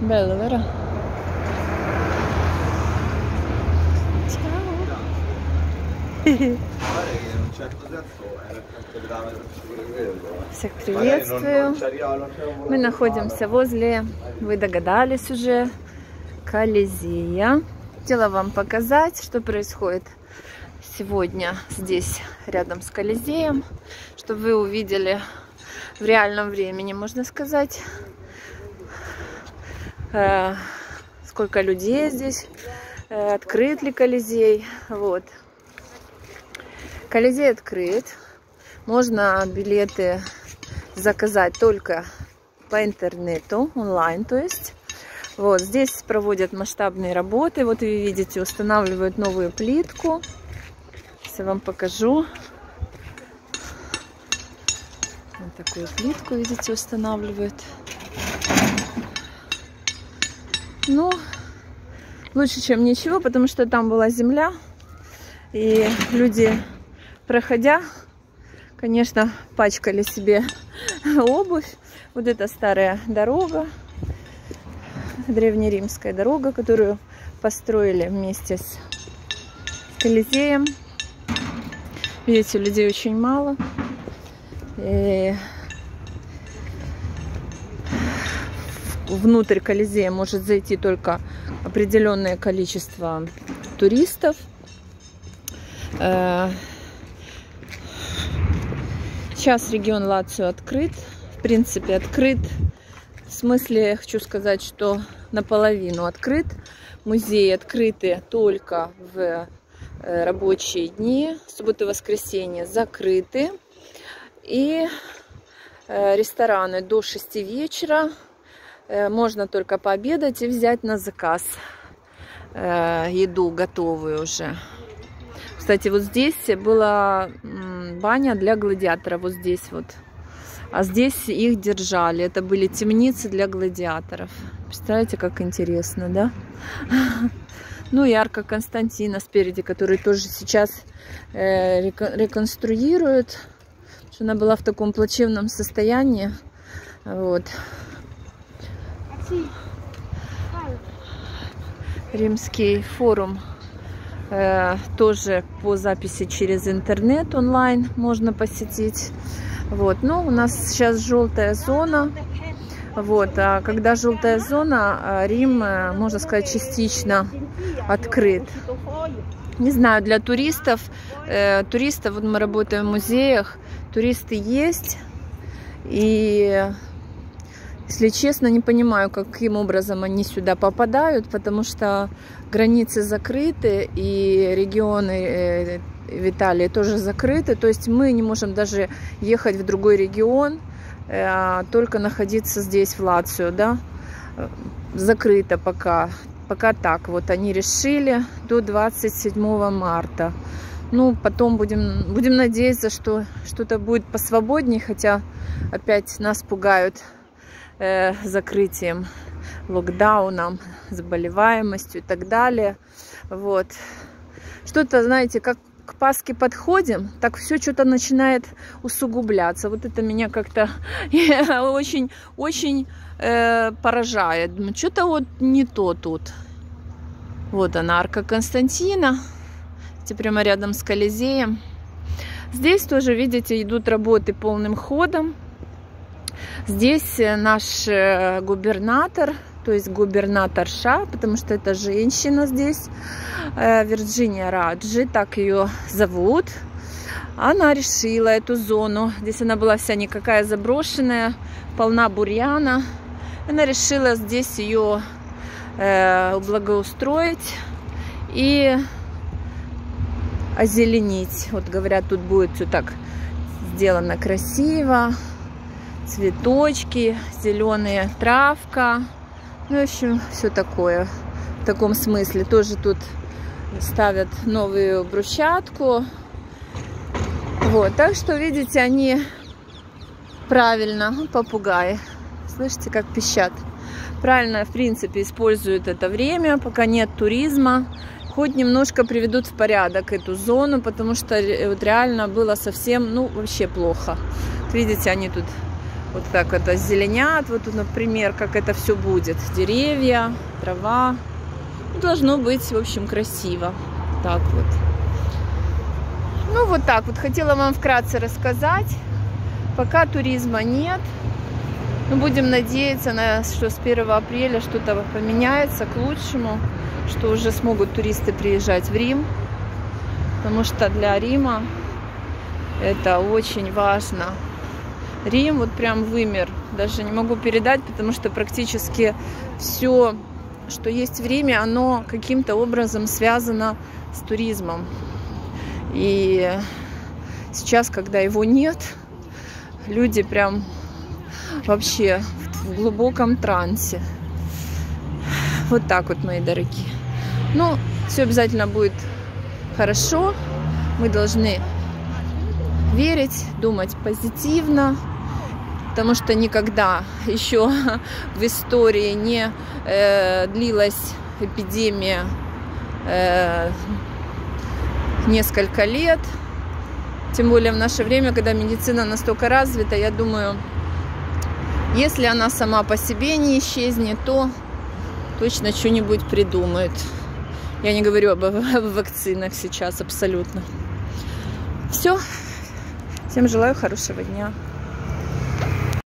Bello, vero? Ciao. Всех приветствую. Мы находимся возле, вы догадались уже, Колизея. Хотела вам показать, что происходит сегодня здесь, рядом с Колизеем, чтобы вы увидели в реальном времени, можно сказать, сколько людей здесь, открыт ли Колизей. Вот. Колизей открыт. Можно билеты заказать только по интернету, онлайн, то есть. Вот здесь проводят масштабные работы. Вот вы видите, устанавливают новую плитку. Сейчас я вам покажу. Вот такую плитку, видите, устанавливают. Ну, лучше, чем ничего, потому что там была земля. И люди, проходя, конечно, пачкали себе обувь. Вот это старая дорога, древнеримская дорога, которую построили вместе с Колизеем. Видите, людей очень мало. И внутрь Колизея может зайти только определенное количество туристов. Сейчас регион Лацио открыт, в принципе открыт. В смысле, хочу сказать, что наполовину открыт. Музеи открыты только в рабочие дни, субботу и воскресенье закрыты. И рестораны до 6 вечера. Можно только пообедать и взять на заказ еду готовую уже. Кстати, вот здесь была баня для гладиаторов, вот здесь вот. А здесь их держали. Это были темницы для гладиаторов. Представляете, как интересно, да? Ну и арка Константина спереди, которую тоже сейчас реконструируют. Она была в таком плачевном состоянии. Вот. Римский форум. Тоже по записи через интернет онлайн можно посетить. Вот. Ну, у нас сейчас желтая зона. Вот. А когда желтая зона, Рим, можно сказать, частично открыт. Не знаю, для туристов, вот мы работаем в музеях, туристы есть. И, если честно, не понимаю, каким образом они сюда попадают, потому что границы закрыты, и регионы в Италии тоже закрыты. То есть мы не можем даже ехать в другой регион, только находиться здесь, в Лацио, да. Закрыто пока. Пока так. Вот они решили до 27 марта. Ну, потом будем надеяться, что что-то будет посвободнее, хотя опять нас пугают закрытием, локдауном, заболеваемостью и так далее. Вот. Что-то, знаете, как к Пасхе подходим, так все что-то начинает усугубляться. Вот это меня как-то очень поражает. Что-то вот не то тут. Вот она, арка Константина. Прямо рядом с Колизеем. Здесь тоже, видите, идут работы полным ходом. Здесь наш губернатор, то есть губернаторша, потому что это женщина здесь, Вирджиния Раджи, так ее зовут. Она решила эту зону, здесь она была вся никакая заброшенная, полна бурьяна. Она решила здесь ее благоустроить и озеленить. Вот говорят, тут будет все так сделано красиво. Цветочки, зеленые, травка. Ну, в общем, все такое. В таком смысле. Тоже тут ставят новую брусчатку. Вот. Так что, видите, они правильно, попугаи. Слышите, как пищат? Правильно, в принципе, используют это время, пока нет туризма. Хоть немножко приведут в порядок эту зону, потому что вот реально было совсем, ну, вообще плохо. Видите, они тут Вот так это зеленят. Вот, например, как это все будет. Деревья, трава. Должно быть, в общем, красиво. Так вот. Ну, вот так вот. Хотела вам вкратце рассказать. Пока туризма нет. Но будем надеяться, что с 1 апреля что-то поменяется к лучшему. Что уже смогут туристы приезжать в Рим. Потому что для Рима это очень важно. Рим вот прям вымер. Даже не могу передать, потому что практически все, что есть в Риме, оно каким-то образом связано с туризмом. И сейчас, когда его нет, люди прям вообще в глубоком трансе. Вот так вот, мои дорогие. Ну, все обязательно будет хорошо. Мы должны верить, думать позитивно. Потому что никогда еще в истории не длилась эпидемия несколько лет. Тем более в наше время, когда медицина настолько развита, я думаю, если она сама по себе не исчезнет, то точно что-нибудь придумают. Я не говорю об вакцинах сейчас абсолютно. Все. Всем желаю хорошего дня.